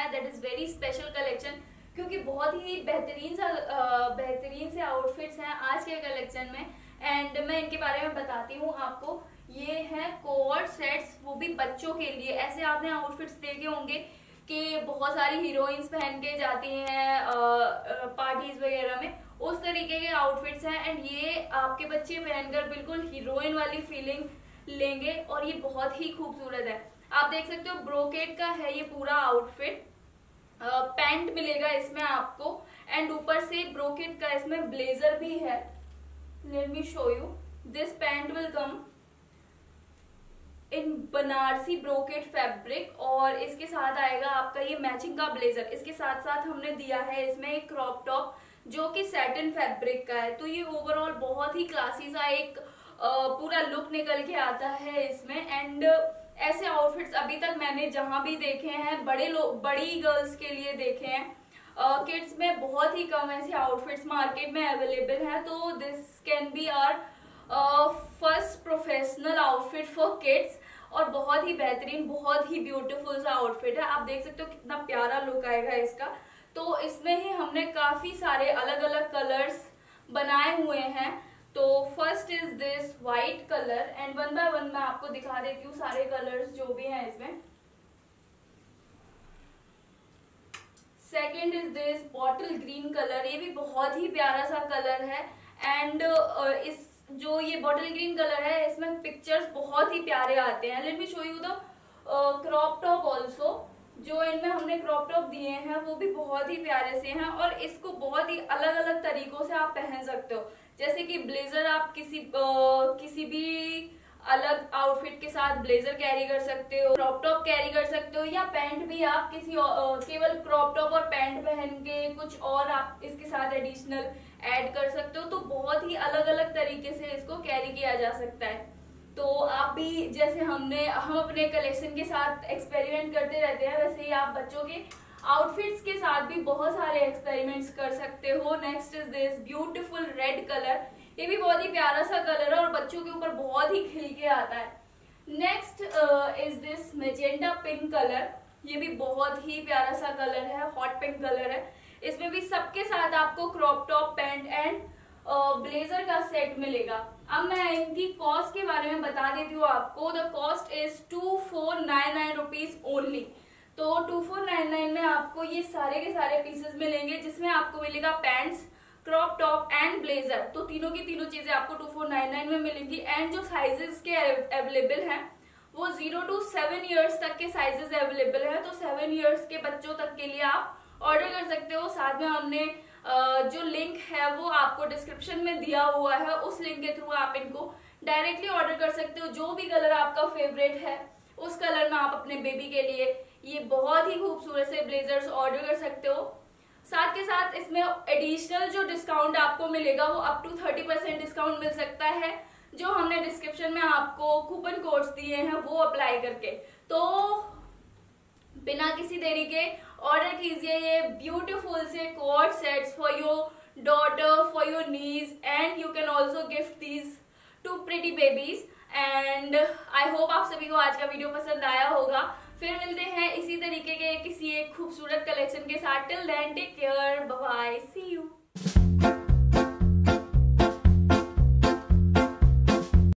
है, that is very special collection, क्योंकि बहुत ही बेहतरीन से आउटफिट्स हैं आज के कलेक्शन में। एंड मैं इनके बारे में बताती हूँ आपको। ये हैं कोवर्ट सेट्स, वो भी बच्चों के लिए। ऐसे आपने आउटफिट्स देखे होंगे कि बहुत सारी हीरोइंस पहन के जाती हैं पार्टीज वगैरह में, उस तरीके के आउटफिट्स हैं। एंड ये आपके बच्चे पहनकर बिल्कुल हीरोइन वाली फीलिंग लेंगे और ये बहुत ही खूबसूरत है। आप देख सकते हो ब्रोकेट का है ये पूरा आउटफिट। पैंट मिलेगा इसमें आपको एंड ऊपर से ब्रोकेट का इसमें ब्लेजर भी है। Let me show you, this pant will come in Banarasi brocade fabric और इसके साथ आएगा आपका ये मैचिंग का ब्लेजर। इसके साथ साथ हमने दिया है इसमें एक क्रॉप टॉप जो कि सैटिन फैब्रिक का है। तो ये ओवरऑल बहुत ही क्लासी सा एक पूरा लुक निकल के आता है इसमें। एंड ऐसे आउटफिट्स अभी तक मैंने जहां भी देखे हैं बड़ी गर्ल्स के लिए देखे हैं, किड्स में बहुत ही कम ऐसे आउटफिट्स मार्केट में अवेलेबल हैं। तो this can be our first professional outfit for kids और बहुत ही बेहतरीन, बहुत ही ब्यूटीफुल सा आउटफिट है। आप देख सकते हो कितना प्यारा लुक आएगा इसका। तो इसमें ही हमने काफी सारे अलग अलग कलर्स बनाए हुए हैं। तो first is this white colour and one by one मैं आपको दिखा देती हूँ सारे कलर्स जो भी हैं इसमें। Second is this bottle green colour, ये भी बहुत ही प्यारा सा कलर है। एंड इस जो ये बॉटल ग्रीन कलर है इसमें पिक्चर्स बहुत ही प्यारे आते हैं। Let me show you the crop top also. जो इनमें हमने क्रॉप टॉप दिए हैं वो भी बहुत ही प्यारे से हैं और इसको बहुत ही अलग अलग तरीकों से आप पहन सकते हो। जैसे कि ब्लेजर आप किसी भी अलग आउटफिट के साथ ब्लेजर कैरी कर सकते हो, क्रॉप टॉप कैरी कर सकते हो, या पैंट भी आप किसी केवल क्रॉप टॉप और पैंट पहन के कुछ और आप इसके साथ एडिशनल ऐड कर सकते हो। तो बहुत ही अलग अलग तरीके से इसको कैरी किया जा सकता है। तो आप भी जैसे हम अपने कलेक्शन के साथ एक्सपेरिमेंट करते रहते हैं, वैसे ही आप बच्चों के आउटफिट्स के साथ भी बहुत सारे एक्सपेरिमेंट्स कर सकते हो। Next is this beautiful red colour, ये भी बहुत ही प्यारा सा कलर है और बच्चों के ऊपर बहुत ही खिल के आता है। Next is this magenta pink colour, ये भी बहुत ही प्यारा सा कलर है, हॉट पिंक कलर है। इसमें भी सबके साथ आपको crop top, pant and blazer का सेट मिलेगा। अब मैं इनकी कॉस्ट के बारे में बता देती हूँ आपको। The cost is 2499 rupees only. तो 2499 में आपको ये सारे के सारे पीसेस मिलेंगे, जिसमें आपको मिलेगा pants, crop top and blazer. तो तीनों की तीनों चीजें आपको 2499 में मिलेंगी। एंड जो साइजेस के अवेलेबल हैं वो 0 to 7 ईयर्स तक के साइजेस अवेलेबल हैं। तो 7 ईयर्स के बच्चों तक के लिए आप ऑर्डर कर सकते हो। साथ में हमने जो लिंक है वो आपको डिस्क्रिप्शन में दिया हुआ है, उस लिंक के थ्रू आप इनको डायरेक्टली ऑर्डर कर सकते हो। जो भी कलर आपका फेवरेट है उस कलर में आप अपने बेबी के लिए ये बहुत ही खूबसूरत से ब्लेजर्स ऑर्डर कर सकते हो। साथ के साथ इसमें एडिशनल जो डिस्काउंट आपको मिलेगा वो अप टू 30% डिस्काउंट मिल सकता है, जो हमने डिस्क्रिप्शन में आपको कूपन कोड्स दिए हैं वो अप्लाई करके। तो बिना किसी देरी के ऑर्डर कीजिए ये ब्यूटीफुल से coat sets for your daughter, for your nieces, and you can also gift these to pretty babies. And I hope आप सभी को आज का वीडियो पसंद आया होगा। फिर मिलते हैं इसी तरीके के किसी एक खूबसूरत कलेक्शन के साथ। Till then take care, bye bye, see you.